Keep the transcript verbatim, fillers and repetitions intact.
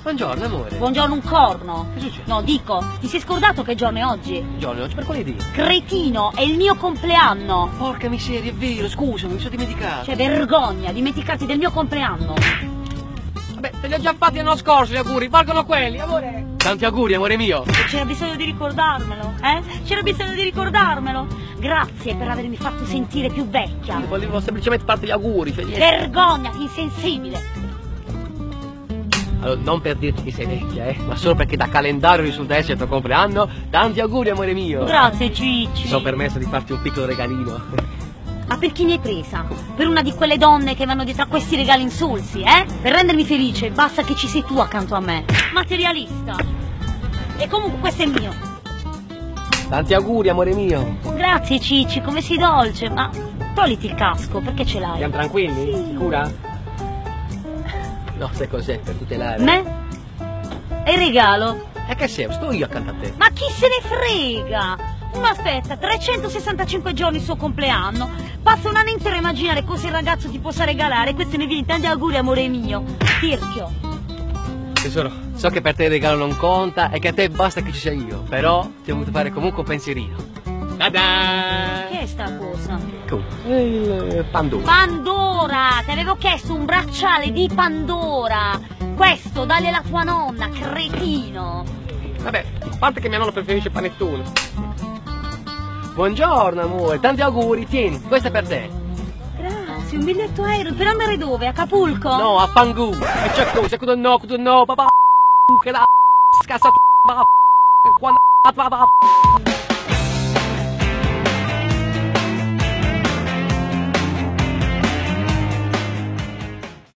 Buongiorno, amore. Buongiorno un corno. Che succede? No, dico, ti sei scordato che giorno è oggi? Buongiorno, oggi per quale dì? Cretino, è il mio compleanno. Porca miseria, è vero, scusami, mi sono dimenticato. Cioè, vergogna, dimenticarti del mio compleanno. Vabbè, te li ho già fatti l'anno scorso gli auguri, valgono quelli, amore. Tanti auguri, amore mio. C'era bisogno di ricordarmelo, eh? C'era bisogno di ricordarmelo. Grazie per avermi fatto sentire più vecchia. Io volevo semplicemente farti gli auguri, felice. Vergogna, insensibile. Allora, non per dirti che sei vecchia, eh, ma solo perché da calendario risulta essere il tuo compleanno. Tanti auguri, amore mio. Grazie, Cicci. Mi sono permesso di farti un piccolo regalino. Ma per chi mi hai presa? Per una di quelle donne che vanno dietro a questi regali insulsi, eh? Per rendermi felice basta che ci sei tu accanto a me. Materialista. E comunque questo è mio. Tanti auguri, amore mio. Grazie, Cicci, come sei dolce, ma togliti il casco, perché ce l'hai? Siamo tranquilli? Sì. Sicura? No, sai cos'è? Per tutelare. Me? E il regalo? E che sei? Sto io accanto a te. Ma chi se ne frega? Uno aspetta trecentosessantacinque giorni il suo compleanno, passa un anno intero a immaginare cosa il ragazzo ti possa regalare e questo ne viene tanti auguri, amore mio. Tirchio. Tesoro, so che per te il regalo non conta e che a te basta che ci sia io, però ti ho voluto fare comunque un pensierino. Ta-da! Che è sta cosa? Il Pandora. Pandora! Ti avevo chiesto un bracciale di Pandora! Questo, dalle alla tua nonna, cretino! Vabbè, a parte che mia nonna preferisce il panettone. Buongiorno, amore, tanti auguri, tieni, questo è per te. Grazie, un biglietto aereo, per andare dove? Acapulco? No, a Pangu. E c'è cosa, cosa no, cosa no, papà, che la scassa tu, papà, quando, papà.